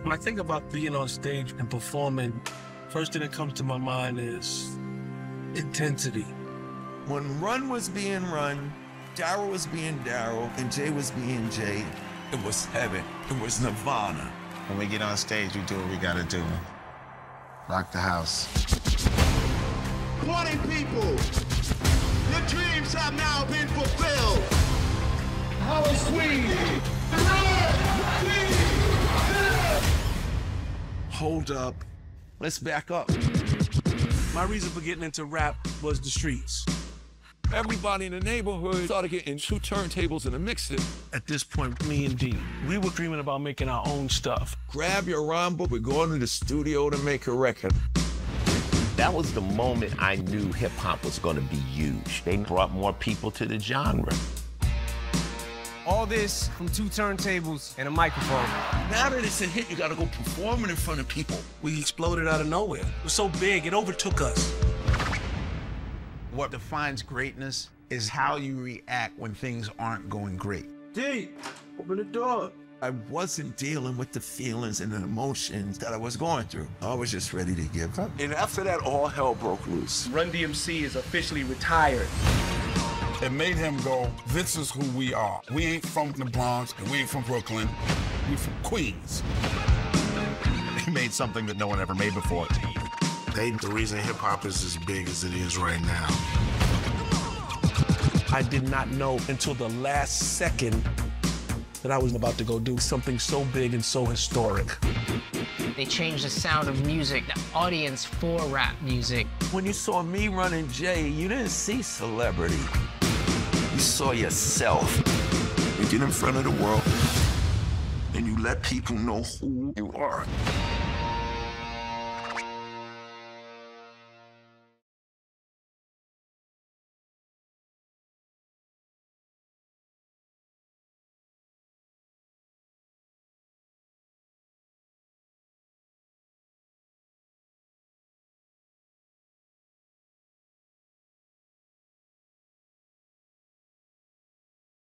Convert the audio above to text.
When I think about being on stage and performing, first thing that comes to my mind is intensity. When Run was being Run, Darryl was being Darryl, and Jay was being Jay, it was heaven. It was nirvana. When we get on stage, we do what we gotta do. Rock the house. 20 people, your dreams have now been fulfilled. How sweet! Hold up. Let's back up. My reason for getting into rap was the streets. Everybody in the neighborhood started getting 2 turntables and a mixer. At this point, me and D, we were dreaming about making our own stuff. Grab your rhyme book, we're going to the studio to make a record. That was the moment I knew hip-hop was gonna be huge. They brought more people to the genre. All this from 2 turntables and a microphone. Now that it's a hit, you gotta go perform it in front of people. We exploded out of nowhere. It was so big, it overtook us. What defines greatness is how you react when things aren't going great. D, open the door. I wasn't dealing with the feelings and the emotions that I was going through. I was just ready to give up. And after that, all hell broke loose. Run DMC is officially retired. It made him go, this is who we are. We ain't from the Bronx, and we ain't from Brooklyn. We from Queens. They made something that no one ever made before. They the reason hip-hop is as big as it is right now. I did not know until the last second that I was about to go do something so big and so historic. They changed the sound of music, the audience for rap music. When you saw me running Jay, you didn't see celebrity. You saw yourself. You get in front of the world and you let people know who you are.